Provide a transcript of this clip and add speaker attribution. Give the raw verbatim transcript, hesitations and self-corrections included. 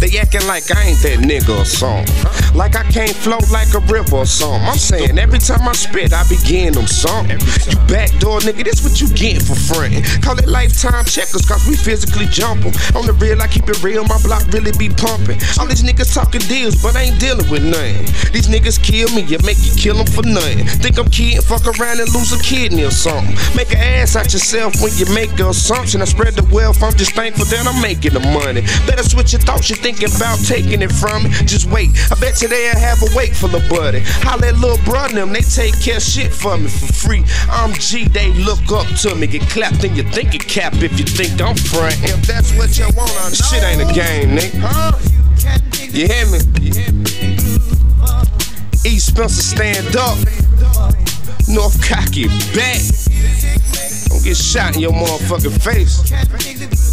Speaker 1: They acting like I ain't that nigga or something. Like I can't float like a river or something. I'm saying every time I spit, I begin them something. You backdoor nigga, this what you getting for frontin'. Call it lifetime checkers, cause we physically jumpin'. On the real, I keep it real, my block really be pumping. All these niggas talking deals, but I ain't dealing with nothing. These niggas kill me, you make you kill them for nothing. Think I'm kidding, fuck around and lose a kidney or something. Make an ass out yourself when you make an assumption. I spread the wealth, I'm just thankful that I'm making the money. Better switch your thoughts, you're thinking about taking it from me. Just wait, I bet you they'll have a wait for the buddy. Holla at little brother, them, they take care of shit for me for free. I'm G, they look up to me. Get clapped in your thinking cap if you think I'm front. If that's what you want, I know. Shit ain't a game, nigga. Huh? You hear me? East Spencer, stand up. North Cocky, back. Don't get shot in your motherfucking face.